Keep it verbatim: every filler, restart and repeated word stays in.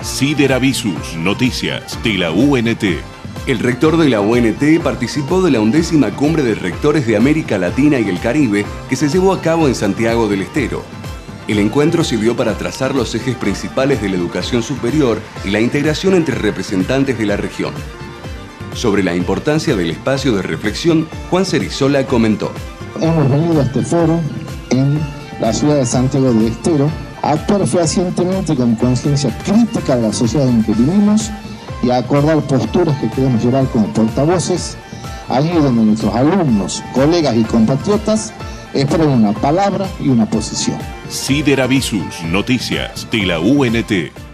Sideravisus, noticias de la U N T. El rector de la U N T participó de la undécima Cumbre de Rectores de América Latina y el Caribe que se llevó a cabo en Santiago del Estero. El encuentro sirvió para trazar los ejes principales de la educación superior y la integración entre representantes de la región. Sobre la importancia del espacio de reflexión, Juan Cerizola comentó: Hemos venido a este foro en la ciudad de Santiago del Estero a actuar fehacientemente con conciencia crítica de la sociedad en que vivimos y a acordar posturas que queremos llevar como portavoces, allí donde nuestros alumnos, colegas y compatriotas esperan una palabra y una posición. Sideravisus, noticias de la U N T.